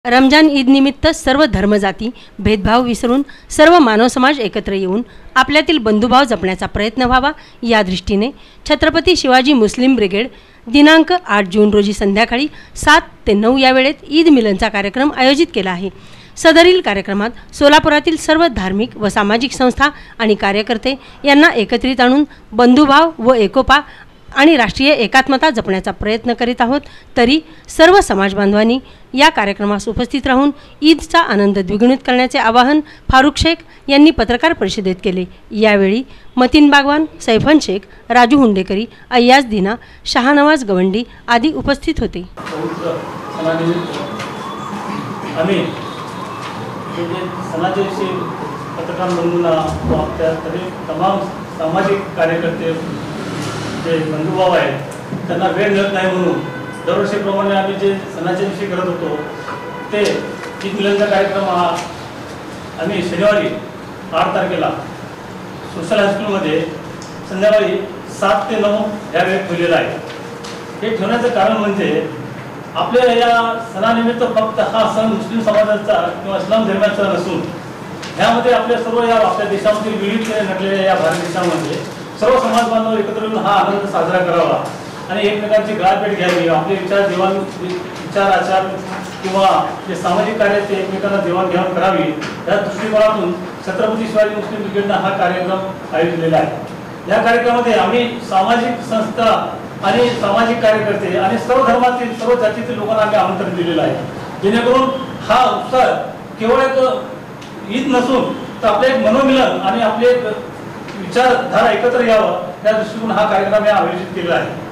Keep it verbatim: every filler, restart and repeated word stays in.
रमजान ईद निमित्त सर्व धर्मजाती भेदभाव विसरून सर्व मानव समाज एकत्र येऊन आपल्यातील बंधुभाव जपण्याचा प्रयत्न व्हावा या दृष्टीने छत्रपती शिवाजी मुस्लिम ब्रिगेड दिनांक आठ जून रोजी संध्याकाळी सात ते नऊ या वेळेत ईद मिलनचा कार्यक्रम आयोजित केला आहे। सदरील कार्यक्रमात सोलापुरातील सर्व धार्मिक व सामाजिक संस्था आणि कार्यकर्ते यांना एकत्रित आणून बंधुभाव व एकोपा आणि राष्ट्रीय एकात्मता जपण्याचा प्रयत्न करीत आहोत। तरी सर्व समाज बांधवांनी या कार्यक्रमास उपस्थित राहून ईदचा आनंद द्विगुणित करण्याचे आवाहन फारुख शेख यांनी पत्रकार परिषदेत केले। यावेळी मतीन बागवान, सैफन शेख, राजू हुंडेकरी, अय्याज दिना, शाहनवाज गवंडी आदी उपस्थित होते। पत्रकार बंधूंना तमाम सामाजिक कार्यकर्ते जे बंधुभाव आहेत त्यांना वेळ मिळत नाही म्हणून दरवर्षीप्रमाणे आम्ही जे सणाच्या दिवशी करत होतो ते ईद मिलनचा कार्यक्रम हा आम्ही शनिवारी आठ तारखेला सोशल हायस्कूलमध्ये संध्याकाळी सात ते नऊ या वेळेत ठेवलेला आहे। हे ठेवण्याचं कारण म्हणजे आपल्या या सणानिमित्त फक्त हा सण मुस्लिम समाजाचा किंवा इस्लाम धर्माचा नसून ह्यामध्ये आपल्या सर्व या आपल्या देशामध्ये विविधतेने नटलेल्या या भारत देशामध्ये सर्व समाज बांधव एकत्र येऊन हा आनंद साजरा करावा आणि एकमेकांची गाठभेट घ्यावी, आपले विचार देवाण विचार आचार किंवा जे सामाजिक कार्य ते एकमेकांना देवाणघेवाण करावी या दृष्टिकोनातून छत्रपती शिवाजी मुस्लिम ब्रिगेडनं हा कार्यक्रम आयोजित केलेला आहे। या कार्यक्रमामध्ये आम्ही सामाजिक संस्था आणि सामाजिक कार्यकर्ते आणि सर्व धर्मातील सर्व जातीतील लोकांना आम्ही आमंत्रण दिलेलं आहे, जेणेकरून हा उत्सव केवळ एक ईद नसून तर आपले एक मनोमिलन आणि आपले एक विचारधारा एकत्र यावं या दृष्टीकोन हा कार्यक्रम आयोजित केला आहे।